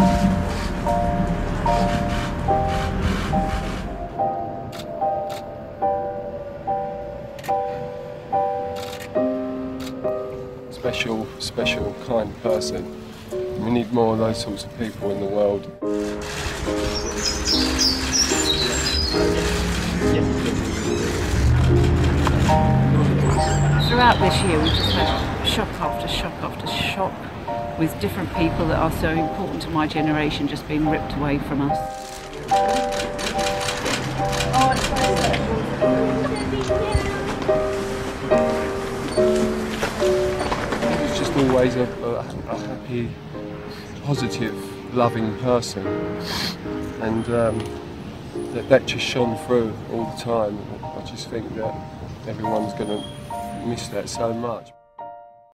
Special, kind person. We need more of those sorts of people in the world. Throughout this year we've just had shock after shock after shock with different people that are so important to my generation just being ripped away from us. He's just always a happy, positive, loving person, and that just shone through all the time. I just think that everyone's going to miss that so much.